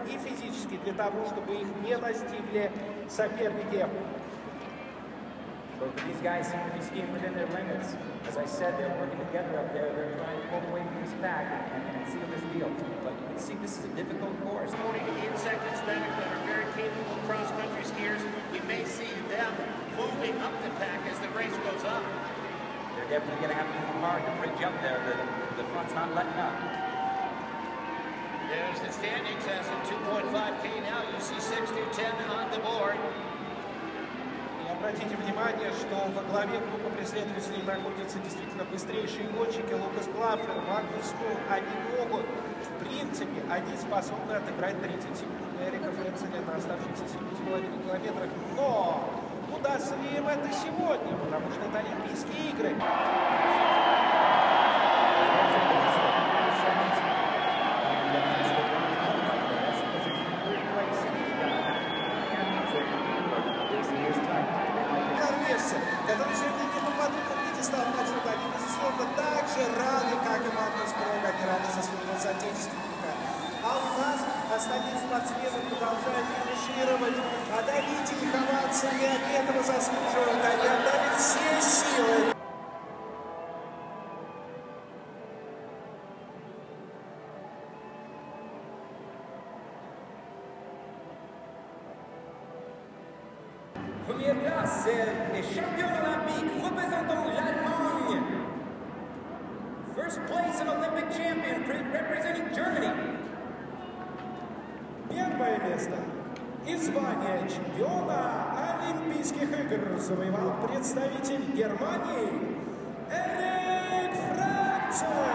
и физически, для того, чтобы их не настигли соперники. Both of these guys seem to be skiing within their limits. As I said, they're working together up there. They're trying to pull away from this pack and seal this deal. But you can see this is a difficult course. According to Insect and Hispanic that are very capable cross-country skiers, we may see them moving up the pack as the race goes on. They're definitely going to have to move hard to bridge up there. The front's not letting up. There's the standings as of 2.5K now. You see 6 through 10 on the board. Обратите внимание, что во главе группы преследователей находятся действительно быстрейшие гонщики Лукас Клаффер, Магнус Мул. Они могут, в принципе, они способны отыграть 30 секунд Эрика Френцеля на оставшихся 7,5 километрах. Но удастся ли им это сегодня? Потому что это Олимпийские игры. Которые сегодня не попадут на пьедестал матча, они, безусловно, так же рады, как и Магнус Крог, они рады за своего соотечественника. А у нас остальные спортсмены продолжают финишировать, одарить их овациями, они этого заслуживают, они отдали все силы. Première place, les champions olympiques représentant l'Allemagne. First place, an Olympic champion representing Germany. Первое место и звание чемпиона Олимпийских игр завоевал представитель Германии Эрик Френцель.